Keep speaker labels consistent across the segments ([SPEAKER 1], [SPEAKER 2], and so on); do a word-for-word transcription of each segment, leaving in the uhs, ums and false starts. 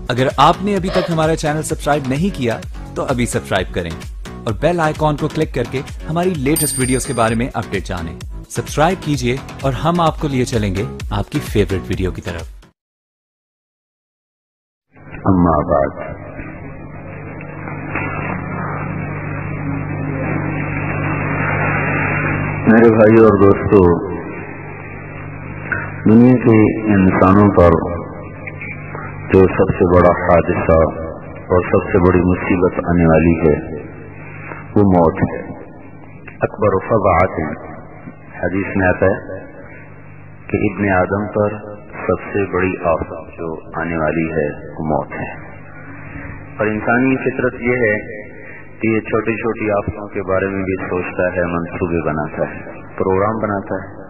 [SPEAKER 1] अगर आपने अभी तक हमारा चैनल सब्सक्राइब नहीं किया तो अभी सब्सक्राइब करें और बेल आइकॉन को क्लिक करके हमारी लेटेस्ट वीडियोस के बारे में अपडेट जानें। सब्सक्राइब कीजिए और हम आपको लिए चलेंगे आपकी फेवरेट वीडियो की तरफ।
[SPEAKER 2] अम्मा बाद, मेरे भाई और दोस्तों, दुनिया के इंसानों पर जो सबसे बड़ा हादसा और सबसे बड़ी मुसीबत आने वाली है वो मौत है। अकबर फज़ाअत, हदीस में आता है कि इब्ने आदम पर सबसे बड़ी आफत जो आने वाली है वो मौत है। और इंसानी फितरत ये है कि ये छोटी छोटी आफतों के बारे में भी सोचता है, मंसूबे बनाता है, प्रोग्राम बनाता है,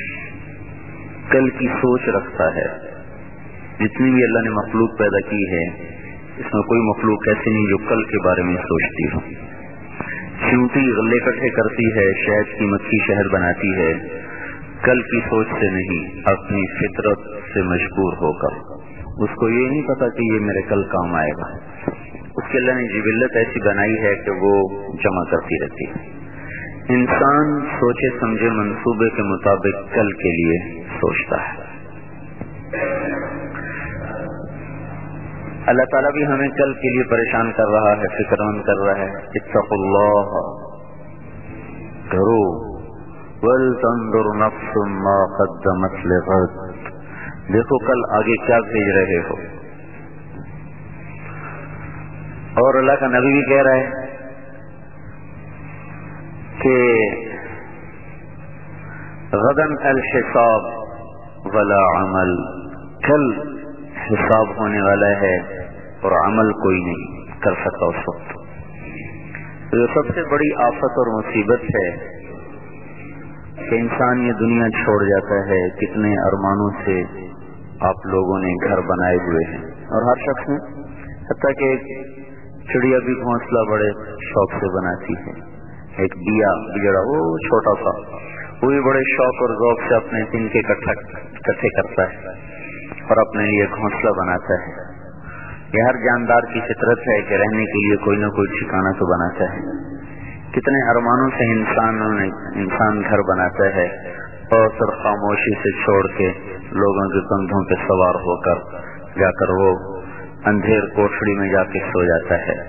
[SPEAKER 2] कल की सोच रखता है। जितनी भी अल्लाह ने मखलूक पैदा की है, इसमें कोई मखलूक ऐसी नहीं जो कल के बारे में सोचती हो। चींटी गल्ले इकट्ठे करती है, शहद की मक्खी शहद बनाती है, कल की सोच से नहीं, अपनी फितरत से मजबूर होकर। उसको ये नहीं पता कि ये मेरे कल काम आएगा। उसके अल्लाह ने जिबिल्लत ऐसी बनाई है कि वो जमा करती रहती है। इंसान सोचे समझे मंसूबे के मुताबिक कल के लिए सोचता है। अल्लाह ताला भी हमें कल के लिए परेशान कर रहा है, फिक्रमंद कर रहा है। इत्तक़ुल्लाह, करो, वल तंजुर नफ्सुम मा क़द्दमत लिग़द, देखो कल आगे क्या भेज रहे हो। और अल्लाह का नबी भी कह रहा है कि गदन अल हिसाब वला अमल, कल हिसाब होने वाला है और अमल कोई नहीं कर सकता उस वक्त। तो सबसे बड़ी आफत और मुसीबत है कि इंसान ये दुनिया छोड़ जाता है। कितने अरमानों से आप लोगों ने घर बनाए हुए हैं, और हर शख्स ने, हत्ता कि चिड़िया भी घोंसला बड़े शौक से बनाती है। एक बिया बिजड़ा वो छोटा सा, वो भी बड़े शौक और ज़ौक से अपने तिनके इकट्ठे करता है और अपने लिए घोंसला बनाता है। यह हर जानदार की फितरत है कि रहने के लिए कोई न कोई ठिकाना तो बनाता है। कितने अरमानों से इंसानों ने इंसान घर बनाता है और फिर खामोशी से छोड़ के लोगों के कंधों पे सवार होकर जाकर वो अंधेर कोठड़ी में जाके सो जाता है।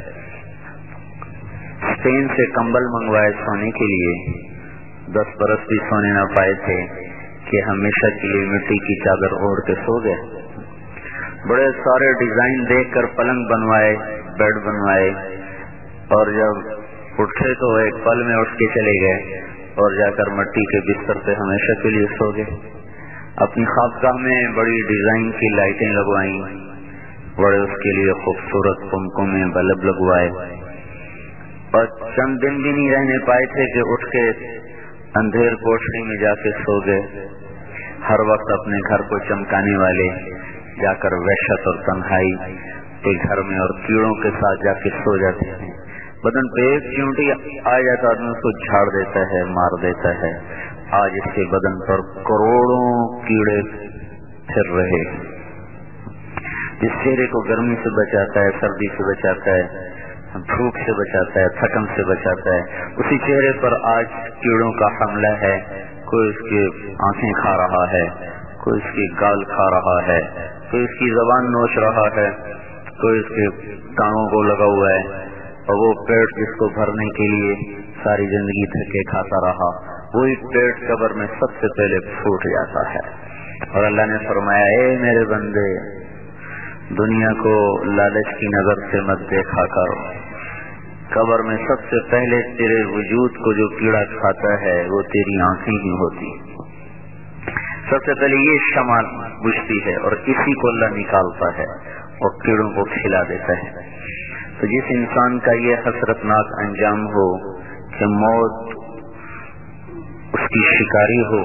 [SPEAKER 2] स्पेन से कंबल मंगवाए सोने के लिए, दस बरस भी सोने न पाए थे कि हमेशा के लिए मिट्टी की चादर ओढ़ के सो गए। बड़े सारे डिजाइन देखकर पलंग बनवाए, बेड बनवाए, और जब उठे तो एक पल में उठ के चले गए और जाकर मिट्टी के बिस्तर पे हमेशा के लिए सो गए। अपनी खासगाह में बड़ी डिजाइन की लाइटें लगवाई, बड़े उसके लिए खूबसूरत कुमकुम में बल्ब लगवाए, और चंद दिन भी नहीं रहने पाए थे कि उठ के अंधेर कोठरी में जाके सो गए। हर वक्त अपने घर को चमकाने वाले जाकर वहशत और तन्हाई के घर में और कीड़ों के साथ जाके सो जाते हैं। बदन पे एक चींटी आ जाता आदमी उसको झाड़ देता है, मार देता है। आज इसके बदन पर करोड़ों कीड़े फिर रहे। जिस चेहरे को गर्मी से बचाता है, सर्दी से बचाता है, भूख से बचाता है, थकन से बचाता है, उसी चेहरे पर आज कीड़ों का हमला है। कोई उसकी आंखें खा रहा है, कोई उसकी गाल खा रहा है, कोई उसकी जबान नोच रहा है, कोई उसके टांगों को लगा हुआ है, और वो पेट जिसको भरने के लिए सारी जिंदगी धक्के खाता रहा, वही पेट कब्र में सबसे पहले फूट जाता है। और अल्लाह ने फरमाया, ए मेरे बंदे, दुनिया को लालच की नजर से मत देखा कर। कब्र में सबसे पहले तेरे वजूद को जो कीड़ा खाता है वो तेरी आंखें ही होती। सबसे पहले ये शमा बुझती है और इसी को अल्लाह निकालता है और कीड़ों को खिला देता है। तो जिस इंसान का ये हसरतनाक अंजाम हो कि मौत उसकी शिकारी हो,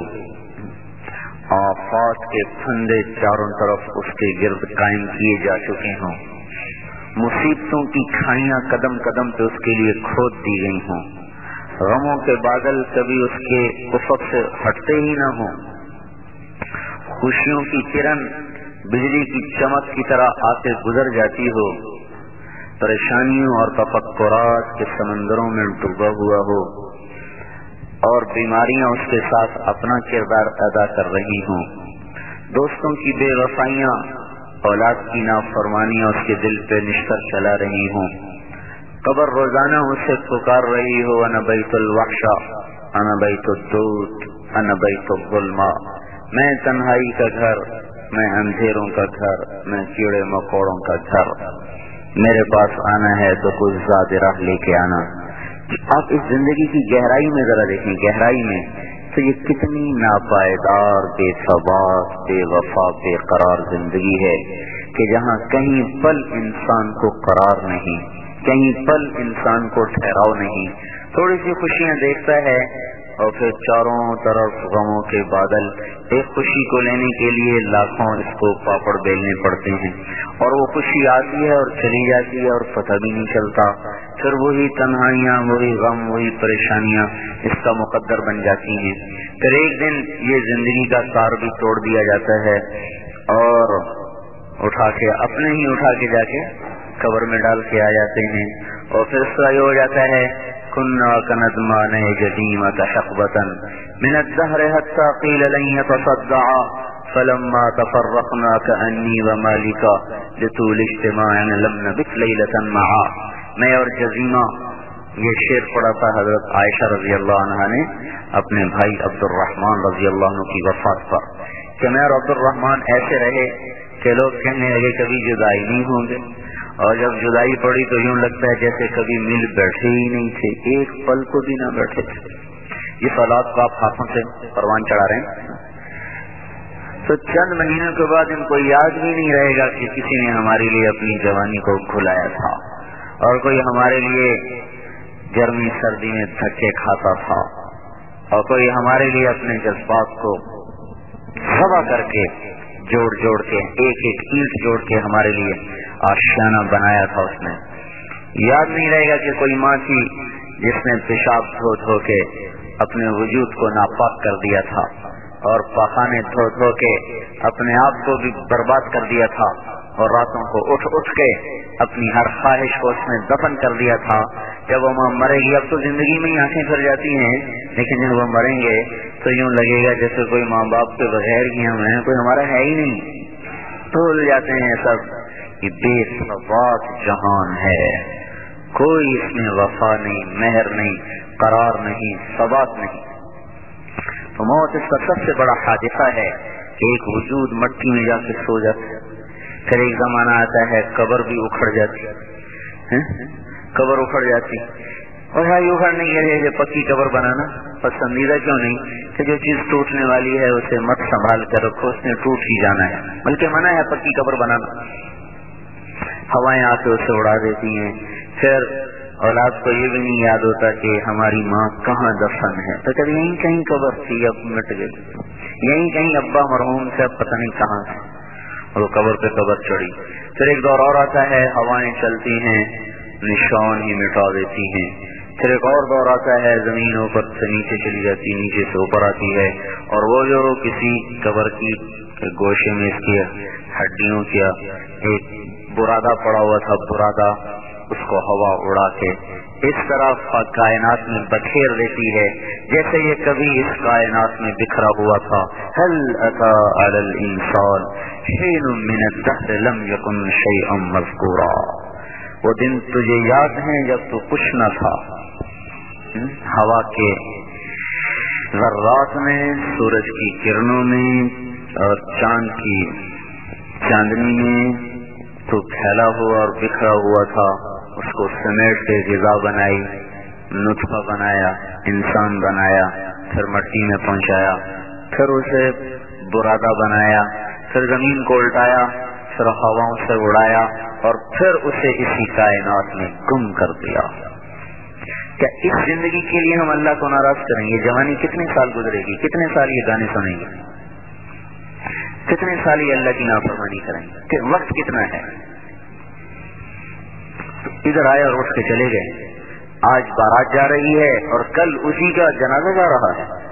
[SPEAKER 2] आफात के फंदे चारों तरफ उसके गिर्द कायम किए जा चुके हों, मुसीबतों की खाइयां कदम कदम पे उसके लिए खोद दी गई हों, गमों के बादल कभी उसके उफक से हटते ही ना हों, खुशियों की किरण बिजली की चमक की तरह आके गुजर जाती हो, परेशानियों और तफक्कुरात के समंदरों में डूबा हुआ हो और बीमारियां उसके साथ अपना किरदार अदा कर रही हों, दोस्तों की बेवफाइयां, औलाद की नाफरमानियां उसके दिल पे निश्तर चला रही हों, कब्र रोजाना उसे पुकार रही हो, अना बैतुल वहशा, अना बैतुल दूत, अना बैतुल ज़ुल्मा, मैं तन्हाई का घर, मैं अंधेरों का घर, मैं कीड़े मकोड़ों का घर, मेरे पास आना है तो कुछ ज़्यादा राह लेके आना। आप इस जिंदगी की गहराई में जरा देखें, गहराई में तो ये कितनी नापायदार, बेसबात, बेवफा, बेकरार जिंदगी है कि जहाँ कहीं पल इंसान को करार नहीं, कहीं पल इंसान को ठहराव नहीं। थोड़ी सी खुशियां देखता है और फिर चारों तरफ गमों के बादल। एक खुशी को लेने के लिए लाखों इसको पापड़ बेलने पड़ते हैं और वो खुशी आती है और चली जाती है और पता भी नहीं चलता। फिर वही तन्हाइयां, वही गम, वही परेशानियां इसका मुकद्दर बन जाती हैं। फिर एक दिन ये जिंदगी का तार भी तोड़ दिया जाता है और उठा के अपने ही उठा के जाके कब्र में डाल के आ जाते हैं। और फिर इसका ये हो जाता है, कुन्ना कनदमान जदीमत हक़बतन मिन अद्दहर हत्ता क़ील लन यतसद्दअ फलम्मा तफर्रक़ना कअन्नी व मालिका लितूल इज्तिमाअन लम नबित लैलतन मआ। मैं और जजीमा, ये शेर पढ़ा था हजरत आयशा रज़ी अल्लाह अन्हा ने अपने भाई अब्दुर्रहमान रज़ी अल्लाह अन्हु की वफात पर, कि मैं और अब्दुर्रहमान ऐसे रहे कि लोग कहने लगे कभी जुदाई नहीं होंगे, और जब जुदाई पड़ी तो यूं लगता है जैसे कभी मिल बैठे ही नहीं थे, एक पल को भी ना बैठे थे। ये औलाद को आप हाथों से परवान चढ़ा रहे हैं तो चंद महीनों के बाद इनको याद भी नहीं रहेगा कि किसी ने हमारे लिए अपनी जवानी को खुलाया था और कोई हमारे लिए गर्मी सर्दी में धक्के खाता था और कोई हमारे लिए अपने जज्बात को सवा करके जोड़ जोड़ के एक एक ईंट जोड़ के हमारे लिए आशियाना बनाया था। उसने याद नहीं रहेगा कि कोई माँ थी जिसने पेशाब धो धो के अपने वजूद को नापाक कर दिया था और पखाने धो धो के अपने आप को भी बर्बाद कर दिया था और रातों को उठ उठ के अपनी हर ख्वाहिश को उसने दफन कर दिया था। जब वो माँ मरेगी, अब तो जिंदगी में ही आंखें फिर जाती हैं, लेकिन जब वो मरेंगे तो यूं लगेगा जैसे कोई माँ बाप के बगैर ही हम हैं, कोई हमारा है ही नहीं। भूल जाते हैं सब कि बेसबात जहान है, कोई इसमें वफा नहीं, मेहर नहीं, करार नहीं, सबात नहीं। तो मौत इसका सबसे बड़ा हादिसा है कि एक वजूद मट्टी में जाके सो जाता है। फिर एक जमाना आता है कब्र भी उखड़ जाती है, कब्र उखड़ जाती। और हाँ, उखड़ने के लिए पक्की कब्र बनाना पसंदीदा क्यों नहीं कि जो चीज टूटने वाली है उसे मत संभाल कर रखो, उसने टूट ही जाना है, बल्कि मना है पक्की कब्र बनाना। हवाएं आके उसे उड़ा देती हैं। फिर औलाद को ये भी नहीं याद होता कि हमारी माँ कहाँ दफन है, तो कभी यहीं कहीं कब्र थी, अब मिट गई, यहीं कहीं अब्बा मरहूम से अब पता नहीं कहाँ है, वो कब्र पे कब्र चढ़ी। फिर एक दौर और आता है, हवाएं चलती हैं, निशान ही मिटा देती हैं। फिर एक और दौर आता है, जमीन ऊपर से नीचे चली जाती, नीचे से ऊपर आती है, और वो जो किसी कब्र की गोशे में इसकी हड्डियों का एक बुरादा पड़ा हुआ था, बुरादा उसको हवा उड़ा के इस तरह कायनात में बखेर देती है जैसे ये कभी इस कायनात में बिखरा हुआ था। हल अता अलल इंसान हीनुम मिन अद-दहर लम यकुन शैअन मज़कूरा। वो दिन तुझे याद है जब तू कुछ न था, हवा के ज़र्रात में, सूरज की किरणों में और चांद की चांदनी में तो फैला हुआ और बिखरा हुआ था। उसको समेट के ग़िज़ा बनाई, नुत्फ़ा बनाया, इंसान बनाया, फिर मिट्टी में पहुंचाया, फिर उसे बुरादा बनाया, फिर जमीन को उल्टाया, फिर हवाओं से उड़ाया और फिर उसे इसी कायनात में गुम कर दिया। क्या इस जिंदगी के लिए हम अल्लाह को नाराज करेंगे? जवानी कितने साल गुजरेगी, कितने साल ये गाने सुनेंगे, कितने साल ये अल्लाह की नाफरमानी करेंगे, कि वक्त कितना है। इधर आए और उठ के चले गए। आज बारात जा रही है और कल उसी का जनाजा जा रहा है।